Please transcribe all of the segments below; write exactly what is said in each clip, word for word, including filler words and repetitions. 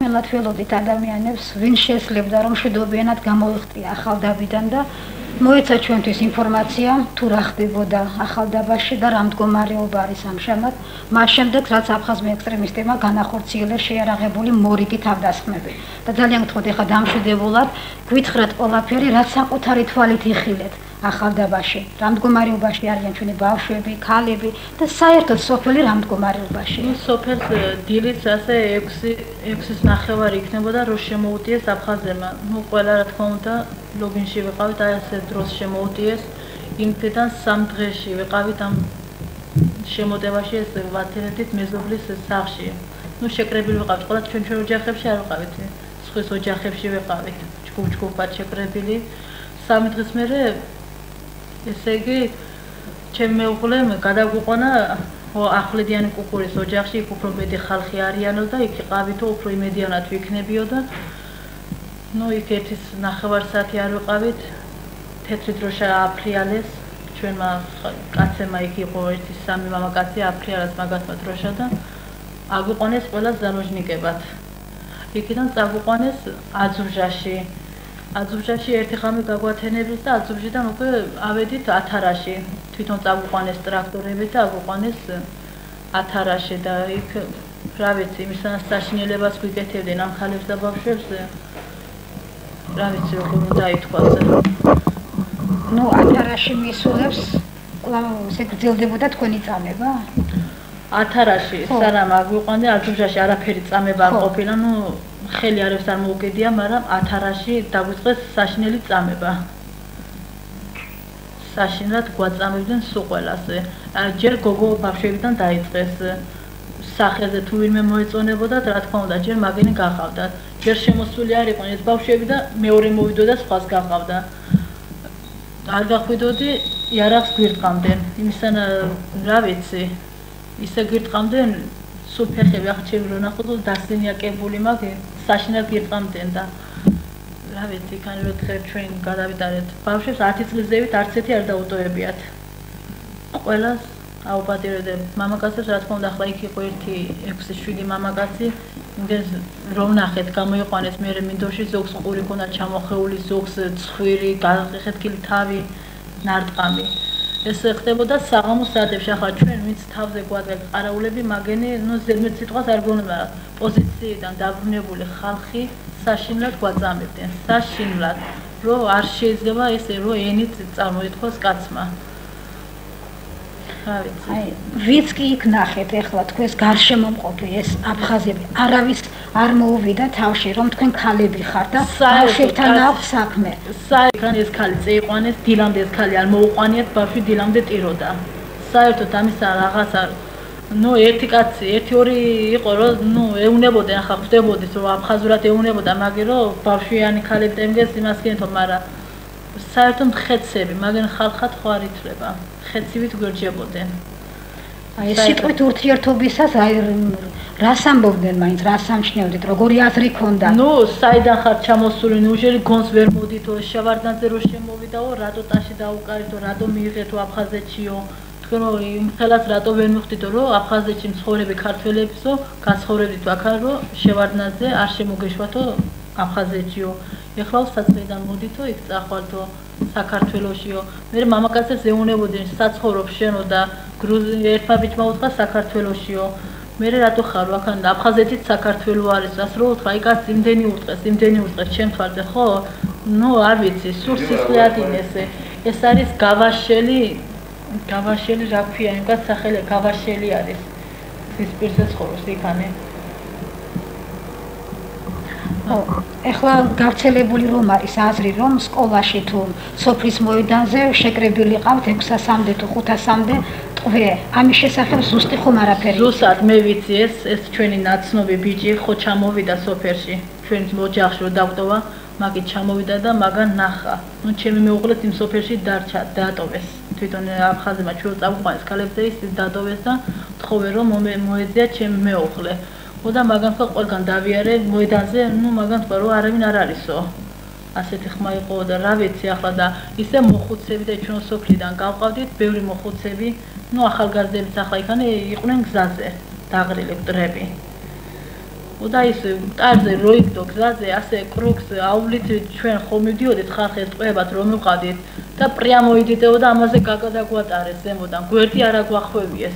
მელათველობით ადამიანებს ვინ შეესლებდა რომ შედობიანად გამოიხტია ახალდაბიდან და მოეცა ჩვენთვის ინფორმაცია თუ რა ხდებოდა ახალდაბაში და რა მდგომარეობა არის ამჟამად მას შემდეგ რაც აფხაზმი ექსტრემისტებმა განახორციელეს შეიარაღებული მორიგი თავდასხმები და ძალიან გთხოვთ ეხლა დამშვიდებულად გვითხრათ ყველაფერი რაც საკუთარი თვალით იხილეთ ახალდაბაში რა მდგომარეობაში არიან ჩვენი ბავშვები, ქალები და საერთოდ სოფელი რა მდგომარეობაში. სოფელს დილით ასე ექვსის ნახევარი იქნებოდა რომ შემოუტიეს აფხაზებმა. ნუ ყველა რა თქმა უნდა ლოგინში ვიყავით აი ასე დროს შემოუტიეს იმ დღიდან სამ დღეში ვიყავით ამ შემოტევაში ეს ვათერეთით მეზობლის სახლში. ნუ შეკრებილი ვიყავით ყველა ჩვენ ჩვენ ოჯახებში არ ვიყავით. სხვის ოჯახებში ვიყავით. ჯგუფ-ჯგუფად შეკრებილი. სამი დღის მერე ესე იგი ჩემი მეუღლემ გადაგვიყვანა ახლედიანი კუქურის ოჯახში იქ უფრო მეტი ხალხი არიანო და იქ იყავითო უფრო იმედიანად ვიქნებიო და ნუ იქ ერთის ნახევარ საათი არ ვიყავით თეთრი დროშა აფრიალეს ჩვენმა კაცებმა იქ იყო ერთი სამი მამაკაცი აფრიალეს მაგათმა დროშა და აგვიყვანეს ყველა ზალოჟნიკებად იქიდან წაგვიყვანეს აძურჟაში აძურჟაში ერთი ხამი გაგვათენებდეს და აძურჟიდან უკვე ავედით ათარაში თვითონ წაგვიყვანეს ტრაქტორები და აგვიყვანეს ათარაში და იქ რა ვიცი იმისგან საშინელებას გვიკეთებდნენ ამ ხალებს და ბავშვებს რა ვიცი როგორ უნდა ითქვას ნუ ათარაში მისულებს კვლავ ესე გრძელდებოდა თქვენი წამება ათარაში სანამ აგვიყვანე აძურჟაში არაფერი წამება არ ყოფილა ნუ ხელი არებს არ მოუგედია, მაგრამ ათარაში დაგვიწყეს საშინელი წამება. საშინლად გვაწამებდნენ სულ ყველასე. ჯერ გოგო ბავშვებიდან დაიწყეს. სახეზე თუ ვინმე მოეწონებოდა, რა თქმა უნდა, ჯერ მაგენი გახავდათ. ჯერ შემოსული არ იყვნენ ეს ბავშვები და მეორე მოვიდოდა სხვას გახავდა. არ გახვიდოდი, იარაღს გვირტყამდნენ. იმისგან რა ვიცი, ისე გვირტყამდნენ სულ ფეხები ახლა ჩემი რო ნახოთ დასინიაკებული მაგ საშინად გირტყამდნენ და რა ვიცი იქან რო დღე ჩვენ გადავიტარეთ ბავშვებს ათი წლის ზევით არც ერთი არ დაუტოვებიათ ყველას აუპატიურებდნენ მამაკაცებს რა თქმა უნდა ახლა იქ იყო ერთი ექვსი შვიდი მამაკაცი იმდეს რომ ნახეთ გამოიყვანეს მე მინდორში ზოგს ყური ქონდა ჩამოხეული ზოგს ცხვირი გაყეხეთქილი თავი ნარტყამი ეს ხდებოდა საღამოს საათებში ახლა ჩვენ ვინც თავზე გვაძლევთ ყარაულები მაგენი ნუ ზედმეტ სიტყვას არ გონებდა პოზიციიდან დაბრუნებული ხალხი საშინლად გვაწამებდნენ საშინლად რომ არ შეიძლება ესე რომ ენით წარმოითქვას კაცმა აი ვიც კი იქ ნახეთ ეხლა თქვენს გარშემომყოფი ეს აფხაზები არავის არ მოუვიდა თავში რომ თქვენ ქალები ხართ და ბავშვებთან აქვს საქმე საერთოდ ეს ქალი წეიყვანეს დილამდე ეს ქალი არ მოუყვანიათ ბავშვი დილამდე ტიროდა საერთოდ ამისა რაღაცა ნუ ერთი კაცი ერთი ორი იყო რომ ნუ ეუნებოდნენ ახლა ხვდებოდით რომ აფხაზურად ეუნებოდა მაგე რომ ბავშვიანი ქალები ემგეს იმას კენთო მაგრამ საერთოდ ხეცები მაგენ ხალხად ხო არ ითვლება ხეცივით გვერჯებოდნენ აი სიტყვით ურთიერთობისას აი რას ამბობდნენ მაინც რას ამჩნევდით როგორი აზრი ქონდა ნუ საიდან ხარ ჩამოსული ნუ ჟერი გონს ვერ მოდითო შევარდნაძე რო შემოვიდაო რატო ტაში დაუკარითო რატო მიიღეთო აფხაზეთშიო თქვენ იმ ხელას რატო ვერ მიხვდითო რომ აფხაზეთში მცხოვრები ქართველებისო გაცხოვრებდით აქა რომ შევარდნაძე არ შემოგეშვათო აფხაზეთშიო ეხლა საწმედან მოდითო იქ წახვალთო საქართველოსიო მე მამაკაცებს ეუნებოდნენ საცხოვრობ შენო და ერთმა ბიჭმა უთხრა საქართველოსიო მე რატო ხარ აქან აფხაზეთით საქართველო არის ასე რომ უთხრა აი კაც იმდენი უტყეს იმდენი უტყეს ჩემ თვალზე ხო ნუ არ ვიცი სულ სისხლი ადინეს ეს არის გავაშელი გავაშელი რა ქვია იმ კაც სახელი გავაშელი არის ის პირზე ცხოვრობს იქანე ეხლა გავრცელებული რომ არის აზრი რომ სკოლაში თუ სოფლის მოედანზე შეკრებილი ყავთ ექვსასამდე თუ ხუთასამდე ტყვე ამის შესახებ ზუსტი ხომ არაფერი ზუსტად მე ვიცი ეს ეს ჩვენი ნაცნობი ბიჭი ხო ჩამოვიდა სოფელში ჩვენს ოჯახში რომ დაგვტოვა მაგით ჩამოვიდა და მაგან ნახა ნუ ჩემი მეუღლეც იმ სოფელში დარჩა დაატოვეს თვითონ აფხაზებმა ჩვენ წაგვიყვანეს ქალებზე ის დაატოვეს და თხოვე რომ მოეძია ჩემი მეუღლე და მაგან ხო ყველგან დავიარე მოედანზე ნუ მაგან თქვა რომ არავინ არ არისო ასეთი ხმა იყო და რა ვიცი ახლა და ისე მოხუცები და ჩვენ სოფლიდან გავყავდით ბევრი მოხუცები ნუ ახალგაზრდებიც ახლა იქანე იყვნენ გზაზე დაღრილი მტრები და ის ტარზე როიქდო გზაზე ასე კრუქს აუვლით ჩვენ ხომ მივდიოდით ხალხის ტყვეებად რომ მივყავდით და პრიამო იდიდეო და ამაზე გაგადაგვატარეს ზემოდან გვერდი არ აგვახვევიეს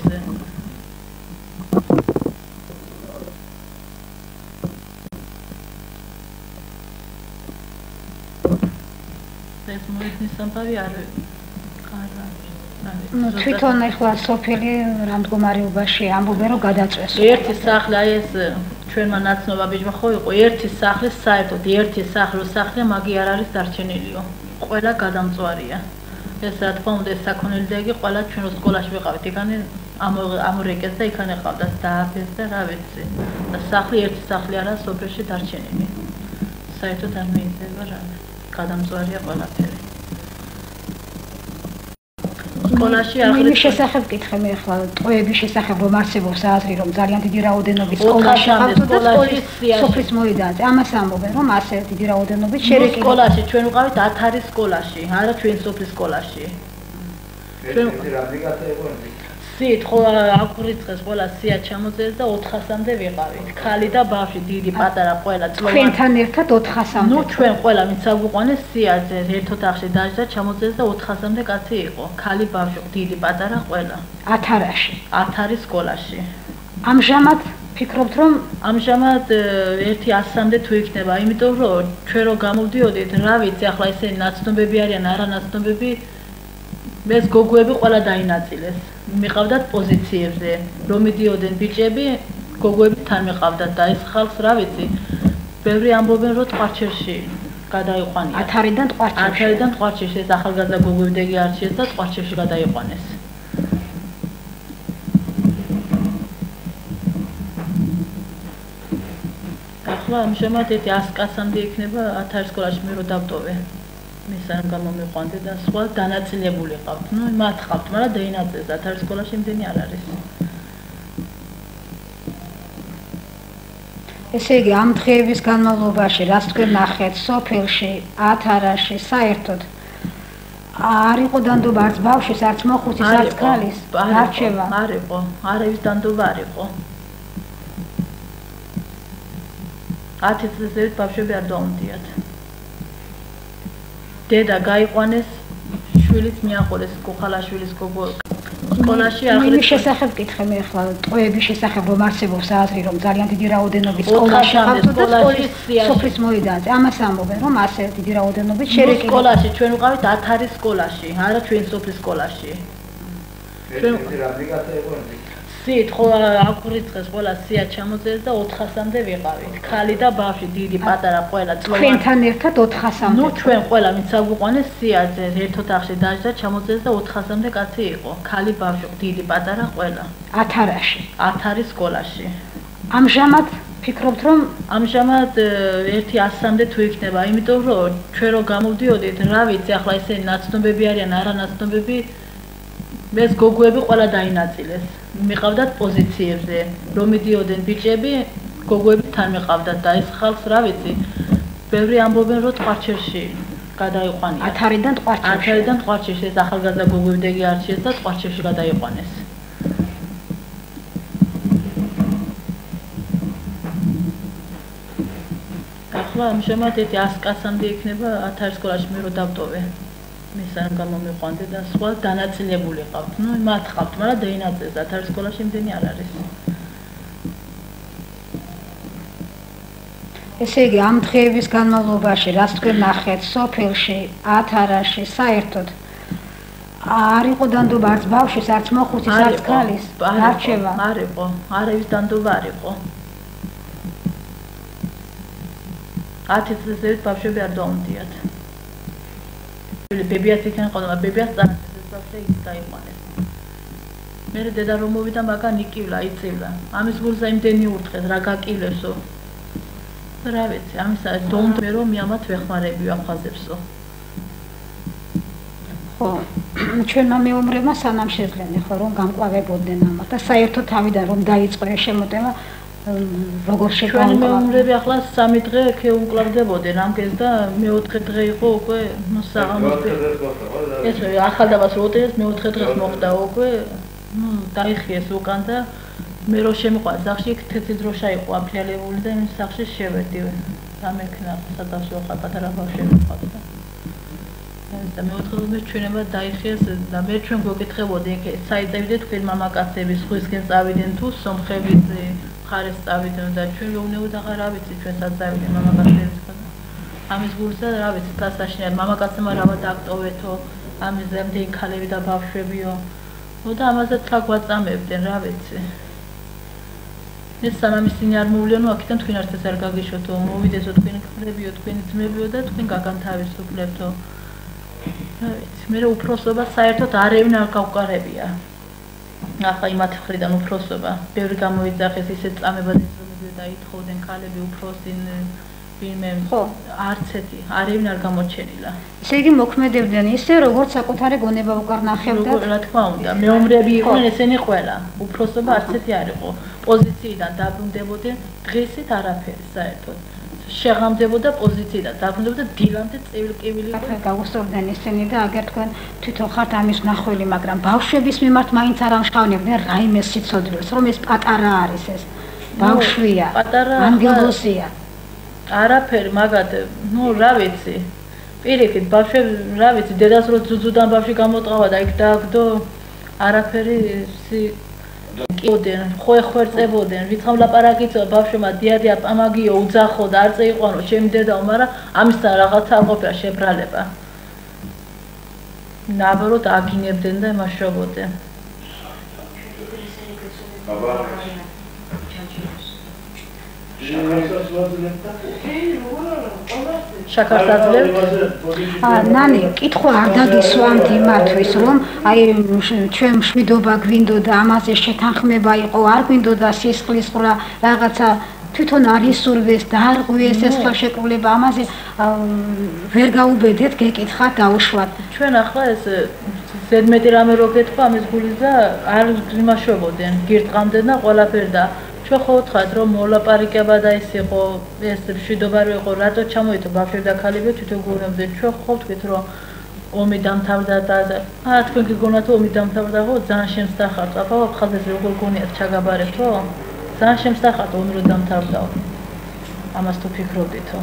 ეს მოიხნის სამყარო არ ყარა ну თვითონ ახლა სოფელი რამდგომარეობაში ამბობენ რომ გადაწვეს ერთი სახლი აი ეს ჩვენმა ნაცნობა ბიჭმა ხო იყო ერთი სახლი საერთოდ ერთი სახლი სახლი მაგი არ არის დარჩენილიო ყველა გადამწვარია ეს რა თქმა უნდა საქონელი დეგი ყველა ჩვენ სკოლაში ვიყავით იქანი ამორეკეს და იქან ეყავდა დააფეს და რა ვიცი და სახლი ერთი სახლი არა სოფელში დარჩენილი საერთოდ არ მეინტერესება რა გადამწვარია ყველაფერი სკოლაში არ ხდება. შესახებ ვკითხე მე ახლა ტყვეების შესახებ რომ არსებობს აზრი რომ ძალიან დიდი რაოდენობით სკოლაში ხავთ და სკოლის სოფლის მოედანზე. ამას ამბობენ რომ ასე დიდი რაოდენობით შერეკილი. სკოლაში ჩვენ ვიყავით ათარის სკოლაში, არა ჩვენ სოფლის სკოლაში. ჩვენ რადიკალზე იყო. სიით ხო აკურიცხეს ყველა სია ჩამოწეს და ოთხასამდე ვიყავით. ქალი და ბავშვი დიდი პატარა ყველა წლოვანი. ჩვენთან ერთად ოთხასამდე. ნუ ჩვენ ყველა ვინც აგვიყვანეს სიაზე ერთ ოთახში დაჯდა ჩამოწეს და ოთხასამდე კაცი იყო. ქალი ბავშვი დიდი პატარა ყველა. ათარაში. ათარის სკოლაში. ამჟამად ფიქრობთ რომ ამჟამად ერთი ასამდე თუ იქნება, იმიტომ რომ ჩვენ რო გამოვდიოდით, რა ვიცი, ახლა ესენი ნაცნობები არიან, არა ნაცნობები, ეს გოგოები ყველა დაინაწილეს. მიყავდათ პოზიციებზე, რომ მიდიოდნენ ბიჭები, გოგოები თან მიყავდათ და ეს ხალხს რა ვიცი, ბევრი ამბობენ რომ ტყვარჩერში გადაიყვანეს. ათარიდან ტყვარჩერში. ათარიდან ტყვარჩერში ეს ახალგაზრდა გოგოები დეგი არჩიეს და ტყვარჩერში გადაიყვანეს. ახლა ამჟამად ერთი ასი კაცამდე იქნება ათარის სკოლაში მე რო დავტოვე. მისან გამომიყვანდი და სხვა დანაწილებული ყავთ. ნუ მათ ყავთ, მაგრამ დაინაწილეს ათარის სკოლაში იმდენი არ არის. ესე იგი ამ დღეების განმავლობაში რაც თქვენ ნახეთ სოფელში, ათარაში საერთოდ არ იყო დანდობა არც ბავშვის, არც მოხუცის, არც ქალის არჩევა. არ იყო, არავის დანდობა არ იყო. ათი წლისევით ბავშვები არ დაუნდიათ. დედა გაიყვანეს, შვილიც მიაყოლეს, კუხალაშვილის გოგო სკოლაში აღარ შესახებ ვკითხე მე ახლა ტყვეების შესახებ რომ არსებობს აზრი რომ ძალიან დიდი რაოდენობით სკოლაში ხავთ და სკოლის სოფლის მოედანზე. ამას ამბობენ რომ ასე დიდი რაოდენობით შერეკილი. სკოლაში ჩვენ ვიყავით ათარის სკოლაში, არა ჩვენ სოფლის სკოლაში. ჩვენ რადიკალზე იყო. სიით ხო აკურიცხეს ყველა სია ჩამოწეს და ოთხასამდე ვიყავით. ქალი და ბავშვი დიდი პატარა ყველა წლოვანი. ჩვენთან ერთად ოთხასამდე. ნუ ჩვენ ყველა ვინც აგვიყვანეს სიაზე ერთ ოთახში დაჯდა ჩამოწეს და ოთხასამდე კაცი იყო. ქალი ბავშვი დიდი პატარა ყველა. ათარაში. ათარის სკოლაში. ამჟამად ფიქრობთ რომ ამჟამად ერთი ასამდე თუ იქნება, იმიტომ რომ ჩვენ რო გამოვდიოდით, რა ვიცი, ახლა ესენი ნაცნობები არიან, არა ნაცნობები, ეს გოგოები ყველა დაინაწილეს. მიყავდათ პოზიციებზე, რომ მიდიოდნენ ბიჭები, გოგოები თან მიყავდათ და ეს ხალხს რა ვიცი, ბევრი ამბობენ რომ ტყვარჩერში გადაიყვანეს. ათარიდან ტყვარჩერში. ათარიდან ტყვარჩერში ეს ახალგაზრდა გოგოები დეგი არჩიეს და ტყვარჩერში გადაიყვანეს. ახლა ამჟამად ერთი ასი კაცამდე იქნება ათარის სკოლაში მე რო დავტოვე. მისან გამომიყვანდი და სხვა დანაწილებული ყავთ. ნუ მათ ყავთ, მაგრამ დაინაწილეს ათარის სკოლაში იმდენი არ არის. ესე იგი ამ დღეების განმავლობაში რაც თქვენ ნახეთ სოფელში, ათარაში საერთოდ არ იყო დანდობა არც ბავშვის, არც მოხუცის, არც ქალის არჩევა. არ იყო, არავის დანდობა არ იყო. ათი წლისევით ბავშვები არ დაუნდიათ. ბებიაც იქან ყოლა, ბებიაც წარსულზე ის გაიყვანეს. მე დედა რომ მოვიდა, მაგან იკივლა, იწივლა. ამის გულზე იმდენი ურთხეს, რა გაკივლესო. რა ვიცი, ამისა დონდ მე რომ მიამათ ვეხმარები აფხაზებსო. ხო, ჩვენმა მეომრებმა სანამ შეძლენ ხო რომ გამყვავებოდნენ ამათ და საერთოდ თავიდან რომ დაიწყო ეს შემოტევა როგორ შეგამყვა. ჩვენი მეომრები ახლა სამი დღე ეუნკლავდებოდნენ ამგეს და მეოთხე დღე იყო უკვე ნუ საღამოს ეს ახალდაბას როდესაც მეოთხე დღეს მოხდა უკვე ნუ დაიხიეს უკან და მე რო შემიყვანს სახში იქ თეთრი დროშა იყო აფრიალებული და იმ სახში შევედი გამექნა სადავსო ხარ პატარა ბავშვები ყავდა და მე ვთქვი მე ჩვენება დაიხიეს და მე ჩვენ გვეკითხებოდი იქ საიტები თქვენ მამაკაცები სხვისკენ წავიდნენ თუ სომხების მხარეს წავიდნენ და ჩვენ ვეუბნებოდა ხარ რა ვიცი ჩვენ სად წავიდნენ მამაკაცების ამის გულსა რა ვიცი დასაშინად მამაკაცებმა რავა დააკტოვეთო ამის ზემდე ქალები და ბავშვებიო და ამაზე თქა გვაწამებდნენ რა ვიცი ეს სამამისი არ მოვლენო აქიდან თქვენ არც ეს არ გაგიშოთო მოვიდესო თქვენი ქლებიო თქვენი ძმებიო და თქვენ გაგანთავისუფლებთო რა ვიცი მე უფროსობა საერთოდ არავინ არ გავყარებია ახლა იმათ მხრიდან უფროსობა ბევრი გამოიძახეს ისეთ წამებად რომ დაითხოვდნენ ქალები უფროსინ ვინმე ხო არც ერთი არავინ არ გამოჩენილა ესე იგი მოქმედებდნენ ისე როგორც საკუთარი გონება უკარნახებდათ რა თქმა უნდა მეომრები იყვნენ ესენი ყველა უფროსობა არც ერთი არ იყო პოზიციიდან დაბრუნდებოდნენ დღისით არაფერი საერთოდ შეღამდებოდა პოზიციიდან დაბრუნდებოდა დილამდე წევილ-კივილი იყო გავუსწორდნენ ისინი და აგერ თქვენ თვითონ ხართ ამის ნახველი მაგრამ ბავშვების მიმართ მაინც არ ამშყავნებდნენ რაიმე სიცოცხლეს რომ ეს პატარა არის ეს ბავშვია ანგელოზია არაფერი მაგათ ნუ რა ვიცი პირიქით ბავშვები რა ვიცი დედას რო ძუძუდან ბავშვი გამოტყავა და იქ დააგდო არაფერი კიოდენ ხო ხვერწებოდნენ ვიცხამ ლაპარაკიც ბავშვმა დიადია პამაგიო უძახო და არ წეიყვანო ჩემი დედაო მაგრამ ამისთან რაღაცა არ ყოფილა შებრალება ნაბაროდ აგინებდნენ და იმაშობოდნენ შაქარს აძლევთ? ნანი, კითხვა არ დაგისვამთ იმათვის, რომ აი ჩვენ მშვიდობა გვინდოდა, ამაზე შეთანხმება იყო, არ გვინდოდა სისხლის ყრა, რაღაცა თვითონ არ ისურვეს, დაარღვიეს ეს ხელშეკრულება, ამაზე ვერ გაუბედეთ, გეკითხათ, დაუშვათ. ჩვენ ახლა ეს ზედმეტი რამე რო გეთქვა ამის გულის და არ იმაშობოდნენ, გირტყამდნენ და ყველაფერი და ჩვენ ხო ვთქვათ რომ მოლაპარაკება და ის იყო ეს მშვიდობა რო იყო რატო ჩამოიტო ბავშვები და ქალები თვითონ გულმებდნენ ჩვენ ხო ვთქვით რომ ომი დამთავრდა და აა თქვენ გიგონათ ომი დამთავრდა ხო ძალიან შემსახართ აბა ხალხს როგორ გონიათ ჩაგაბარეთო ძალიან შემსახართ ომი რო დამთავრდაო ამას თუ ფიქრობდითო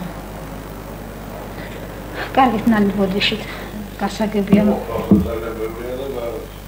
კარგით ნანი ბოდიშით გასაგებია